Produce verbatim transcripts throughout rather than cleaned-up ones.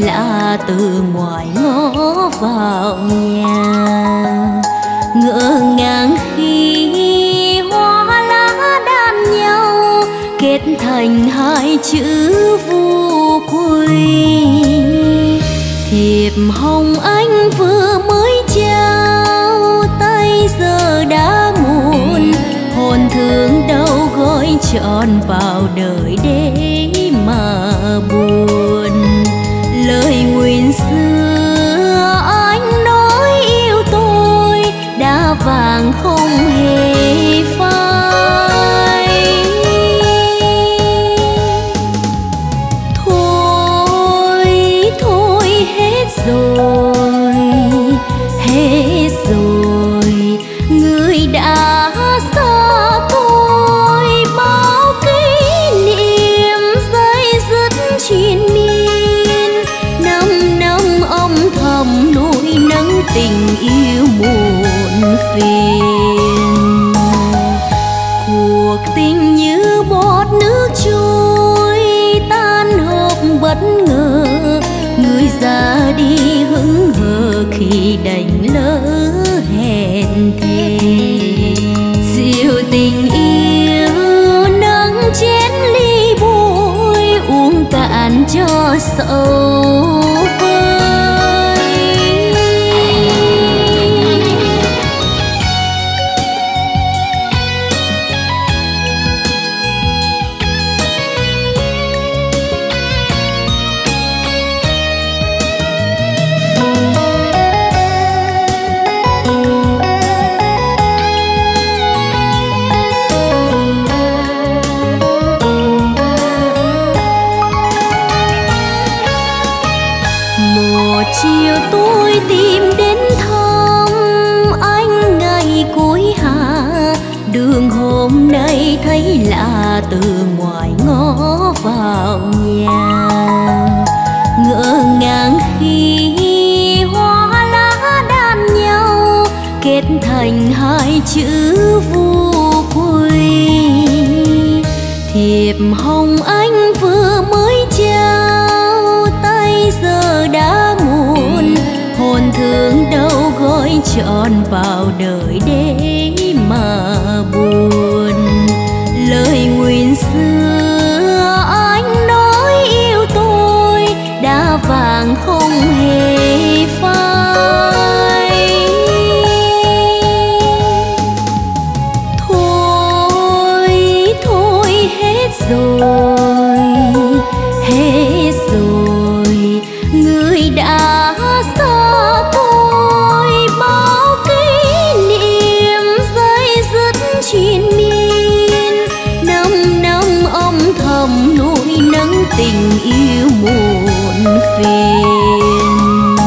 lạ từ ngoài ngõ vào nhà. Ngỡ ngàng khi hoa lá đan nhau kết thành hai chữ vô quỳnh. Thiệp hồng anh vừa mới trao tay giờ đã muộn, hồn thương đâu gói trọn vào đời để mà buồn. Lời nguyền xưa anh nói yêu tôi đã vàng không hề phai. Thôi thôi hết rồi, hết rồi, người đã xa tôi bao kỷ niệm dây dứt triền miên. Năm năm âm thầm nuôi nấng tình yêu muộn phiền. Cuộc tình như bọt nước trôi tan hộp bất ngờ, người ra đi hững hờ khi đành lỡ hẹn thề. Dịu tình yêu nâng chén ly bôi, uống cạn cho sầu vơi. Chiều tôi tìm đến thăm anh ngày cuối hạ, đường hôm nay thấy lạ từ ngoài ngõ vào nhà. Ngỡ ngàng khi hoa lá đan nhau kết thành hai chữ vô quỳnh. Thiệp hồng anh vừa mới trao tay giờ đã muộn, hồn thương đâu gói trọn vào đời để mà buồn. Lời nguyền xưa anh nói yêu tôi đã vàng không hề phai. Thôi thôi hết rồi, hết rồi, người đã xa tôi bao kỷ niệm dây dứt triền miên. Năm năm âm thầm nuôi nấng tình yêu muộn phiền.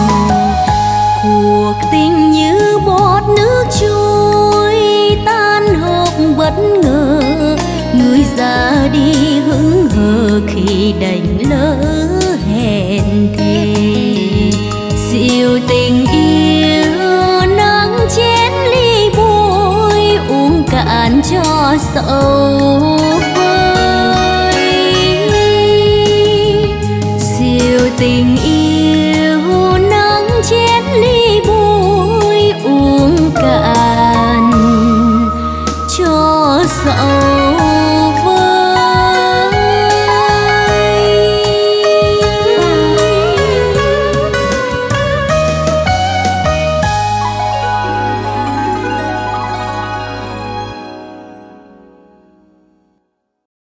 Cuộc tình như bọt nước trôi tan hộp bất ngờ, người ra đi hững hờ khi đành lỡ hẹn thề. Dịu tình yêu nâng chén ly bôi, uống cạn cho sầu